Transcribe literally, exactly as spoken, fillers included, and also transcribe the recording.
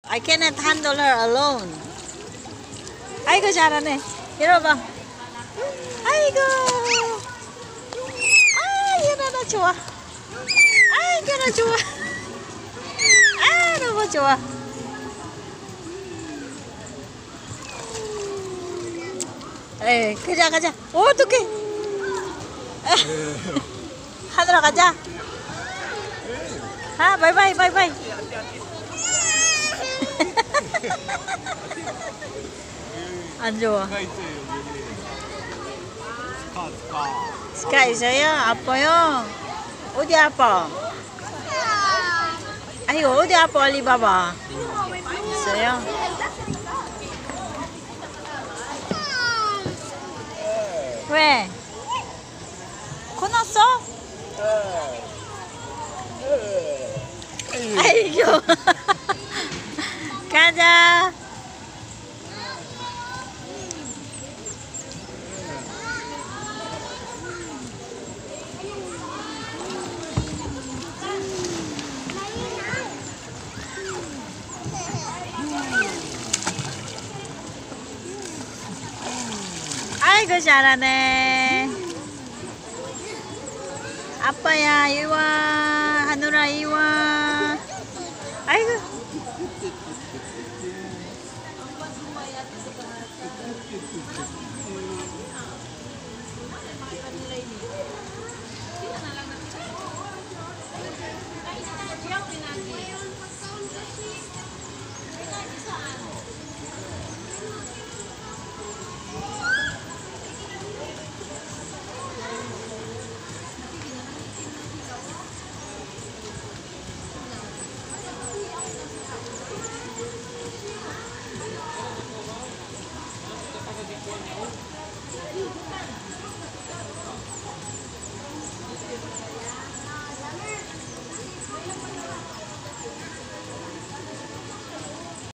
I cannot handle her alone. 아이고 잘하네. 열어봐. 아이고. 아, 유나나 좋아. 아, 유나 좋아. 아, 너무 좋아. 에이, 가자 가자. 오, 어떡해. 하늘아 가자. 아, 바이바이 바이바이. 안 좋아. 스카 있어요? 아파요? 어디 아파? 아이고 어디 아파? 빨리 봐봐. 있어요? 왜? 코 났어? 아이고. 가자. 아이고 잘하네. 아빠야 이와 하늘아 이와.